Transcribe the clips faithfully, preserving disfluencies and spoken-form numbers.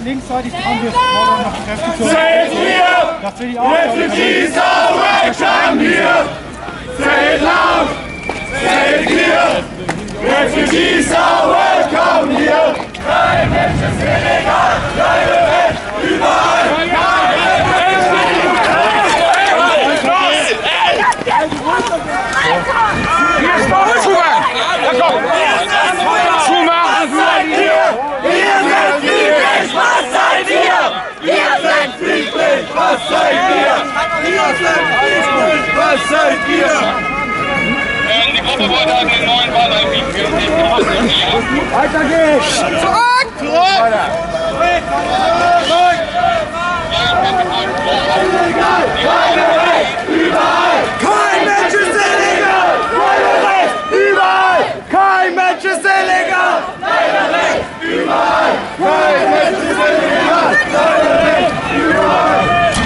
linksseitig dran, wir fordern noch Kräfte zur Das will ich auch. Refugees are welcome here! Say it loud! Say it clear! Refugees are welcome here! Kein Mensch ist illegal! Bleibe weg! Überall! Kein Mensch ist Hier ist noch ein Zugang! Ja, komm! Zumachen! Was seid ihr? Ihr seid friedlich! Was seid ihr? Ihr seid friedlich! Was seid ihr? Ihr seid friedlich! Was seid ihr? Die Gruppe wollte an den neuen Wahlalten. Weiter geht's! Zurück! Zurück! Weiter! Zurück! Zurück! Illegal! Keine Recht! Überall! Kein Mensch ist illegal! Keine Recht! Überall! Kein Mensch ist illegal! Keine Recht! Überall! Kein Mensch ist illegal! Keine Recht! Überall!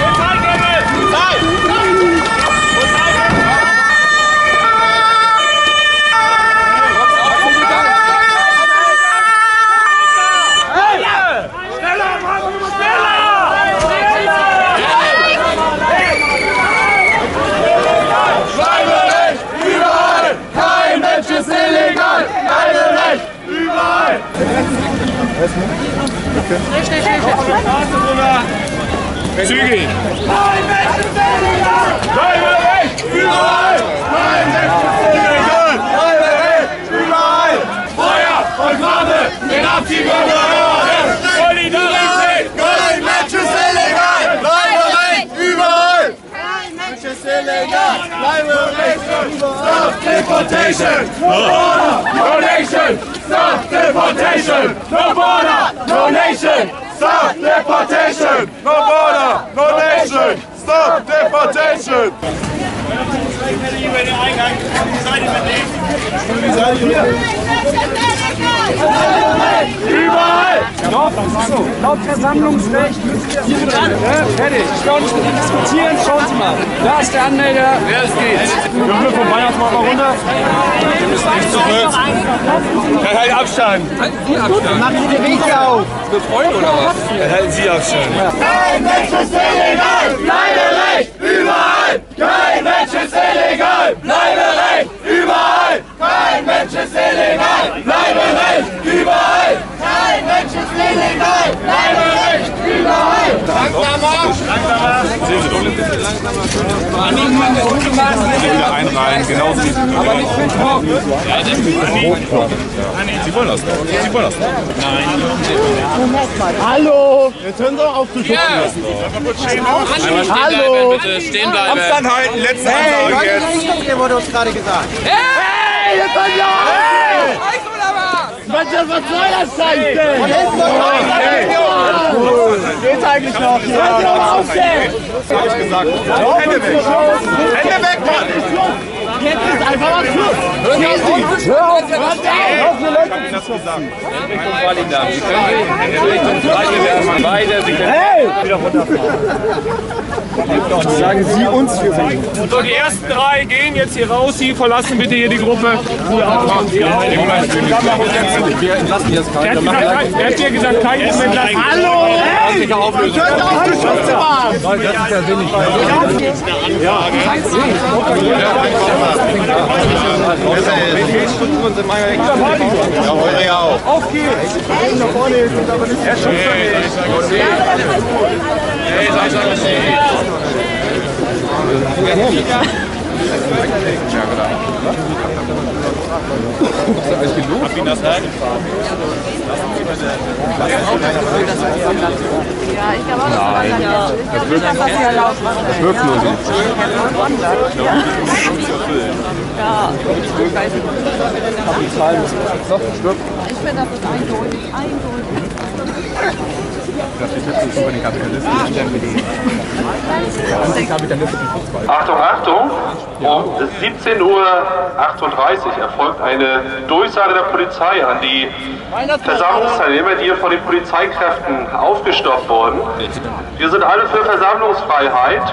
Zügig! Kein Mensch ist illegal! Bleibe weg! Überall! Kein Mensch ist illegal! Bleibe weg! Überall! Feuer und Flamme! Den Abziehbehörde! Solidarität! Kein Mensch ist illegal! Bleibe weg! Überall! Kein Mensch ist illegal! Bleibe weg! Stop deportation! No border! No nation! Stop deportation! No border! No nation! Stop deportation! No border! No nation! Stop deportation! Überall! Laut Versammlungsrecht müssen wir hier dran. Fertig. Ich will auch nicht mit Ihnen diskutieren. Schauen Sie mal. Da ist der Anmelder. Wer es geht. Wir dürfen vom Weihnachtsmarkt mal runter. Wir müssen nicht zurück. Dann halt Abstand. Halten Sie Abstand. Machen Sie die Wege auf. Mit Freude oder was? Dann halten Sie Abstand. Kein Mensch ist illegal. Bleibe recht. Überall. Kein Mensch ist illegal. Bleibe recht. Überall. Kein Mensch ist illegal. Bleibe recht. Überall. Kein Mensch ist illegal. Bleibe recht. Überall. Langsamer. Langsamer. Sehen Sie doch ein bisschen langsamer. Wieder einreihen. Genau so. Aber nicht mit Druck. Sie wollen das doch. Sie wollen das doch. Nein. Hallo! Jetzt hören Sie auch auf zu schubsen. Ja. Hallo! Bitte stehen bleiben. Abstand halten. Letzte Ansage jetzt. Hier wurde uns gerade gesagt. Hey! Jetzt seid ihr auf! Was, was soll das sein denn? Von hinten geht's eigentlich noch? Hier. Was hab ich gesagt? Hände weg! Hände weg, Mann! Jetzt ist einfach mal Schluss! Hör auf! Hör auf! Hör auf! Das gesagt. Richtung Wallingham. Sie können in Richtung Wallingham weiter. Sie können Hey! Wieder runterfahren. Sagen Sie uns, wir sind. So, die ersten drei gehen jetzt hier raus. Sie verlassen bitte hier die Gruppe. Sie auch. Sie auch. Wir entlassen jetzt Er hat gesagt, kein- er hat hier gesagt, kein Gruppen entlassen. Hallo! Hey! Hört auf, du Schütze machen! Das ist ja sinnig. Strukturen sind meine Rechte. Ja, eure ja auch. Auf geht's! Nach vorne ist es aber nicht. Er schützt doch nicht. Hey, sag ich alles nicht. Alles genug? Hab ihn das rein? Ja, ich glaube auch, das war dann ja. Ich glaube nicht, dass das hier erlaubt war. Das wirkt nur so. Ja. Ja, ich weiß nicht. Ich finde, das ist eindeutig. Eindeutig. Das ist jetzt über den Kapitalisten. Achtung, Achtung! Um siebzehn Uhr achtunddreißig erfolgt eine Durchsage der Polizei an die Versammlungsteilnehmer, die hier von den Polizeikräften aufgestoppt wurden. Wir sind alle für Versammlungsfreiheit.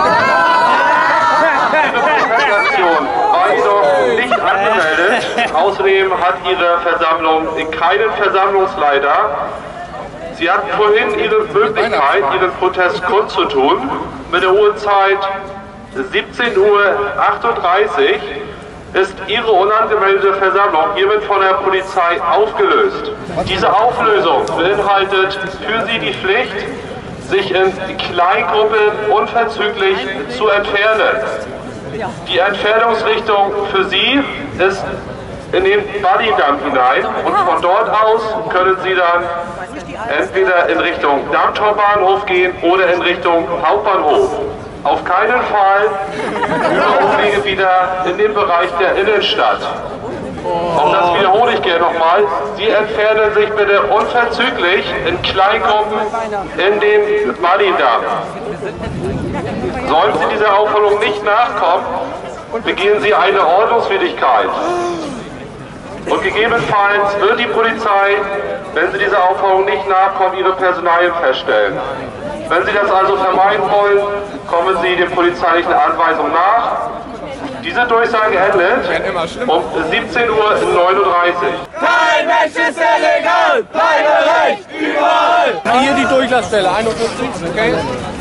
Diese Präsentation war jedoch nicht angemeldet. Außerdem hat Ihre Versammlung keinen Versammlungsleiter. Sie hatten vorhin Ihre Möglichkeit, Ihren Protest kundzutun, mit der Uhrzeit siebzehn Uhr achtunddreißig ist Ihre unangemeldete Versammlung hiermit von der Polizei aufgelöst. Diese Auflösung beinhaltet für Sie die Pflicht, sich in Kleingruppen unverzüglich zu entfernen. Die Entfernungsrichtung für Sie ist in den Buddydamm hinein und von dort aus können Sie dann entweder in Richtung Dammtorbahnhof gehen oder in Richtung Hauptbahnhof. Auf keinen Fall über Umwege wieder in den Bereich der Innenstadt. Auch das wiederhole ich gerne nochmal. Sie entfernen sich bitte unverzüglich in Kleingruppen in den Buddydamm. Sollten Sie dieser Aufforderung nicht nachkommen, begehen Sie eine Ordnungswidrigkeit. Und gegebenenfalls wird die Polizei, wenn Sie dieser Aufforderung nicht nachkommen, Ihre Personalien feststellen. Wenn Sie das also vermeiden wollen, kommen Sie den polizeilichen Anweisungen nach. Diese Durchsage endet um siebzehn Uhr neununddreißig. Kein Mensch ist illegal, Bleiberecht überall. Hier die Durchlassstelle, einundfünfzig, okay?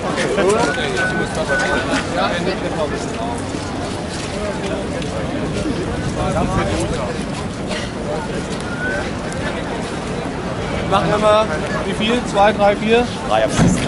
Machen wir mal, wie viel? Zwei, drei, vier? Drei am besten.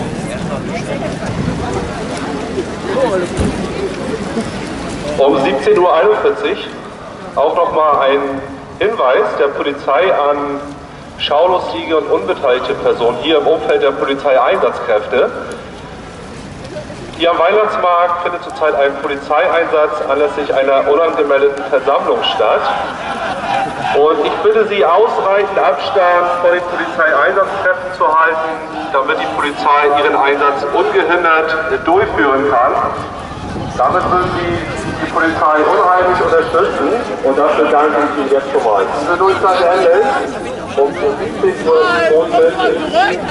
Um siebzehn Uhr einundvierzig auch nochmal ein Hinweis der Polizei an schaulustige und unbeteiligte Personen hier im Umfeld der Polizeieinsatzkräfte. Hier am Weihnachtsmarkt findet zurzeit ein Polizeieinsatz anlässlich einer unangemeldeten Versammlung statt. Und ich bitte Sie, ausreichend Abstand von den Polizeieinsatzkräften zu halten, damit die Polizei ihren Einsatz ungehindert durchführen kann. Damit würden Sie die Polizei unheimlich unterstützen und dafür danke ich Ihnen jetzt schon mal. Diese Durchsage endet um siebzehn Uhr zweiundvierzig.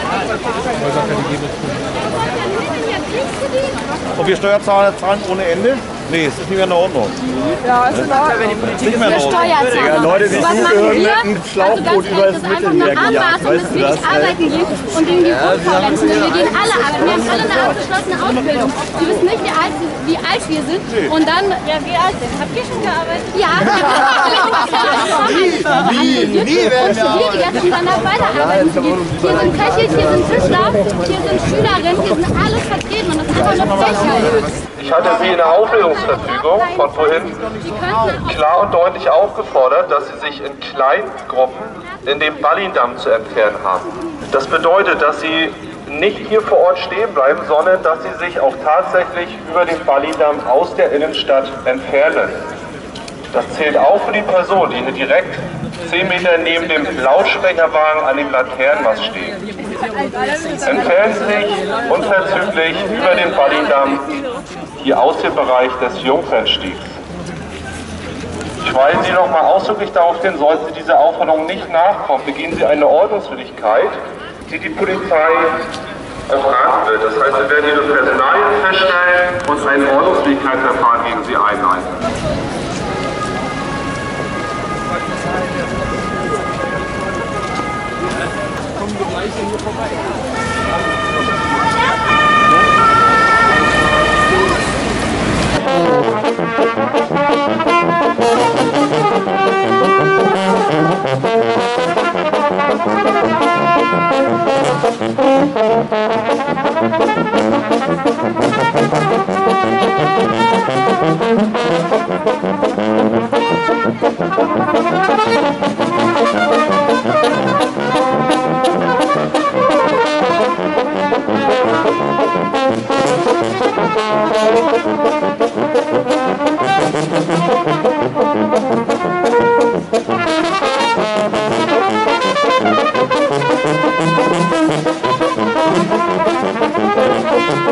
Ob wir Steuerzahler zahlen ohne Ende? Nee, es ist nicht mehr in Ordnung. Ja, ist in Ordnung. Nicht mehr in Ordnung. Ja, Leute, die suchen mit einem Schlauchboot über das Mittelmeer gejagt, weißt du das? Arbeiten gehen und gegen die Hochfaulenzen. Wir gehen alle arbeiten. Wir haben alle eine abgeschlossene Ausbildung. Sie wissen nicht, wie alt, wie alt wir sind. Und dann, ja, wie alt sind? Habt ihr schon gearbeitet? Ja. Nie, nie werden wir arbeiten. Die ganzen dann auch weiterarbeiten zu gehen. Hier sind Köche, hier sind Tischler, hier sind Schülerinnen, hier sind alles vertreten und das ist einfach nur Frechheit. Ich hatte Sie in der Auflösungsverfügung von vorhin klar und deutlich aufgefordert, dass Sie sich in Kleingruppen in dem Buddydamm zu entfernen haben. Das bedeutet, dass Sie nicht hier vor Ort stehen bleiben, sondern dass Sie sich auch tatsächlich über den Buddydamm aus der Innenstadt entfernen. Das zählt auch für die Person, die hier direkt zehn Meter neben dem Lautsprecherwagen an dem Laternenmast steht. Entfernen Sie sich unverzüglich über den Buddydamm hier aus dem Bereich des Jungfernstiegs. Ich weise Sie noch mal ausdrücklich darauf hin, sollten Sie dieser Aufforderung nicht nachkommen, begehen Sie eine Ordnungswidrigkeit, die die Polizei erfragen wird. Das heißt, wir werden Ihre Personalien feststellen und ein Ordnungswidrigkeitsverfahren gegen Sie einleiten. Hier vorbei.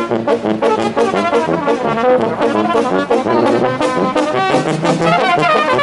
Thank you.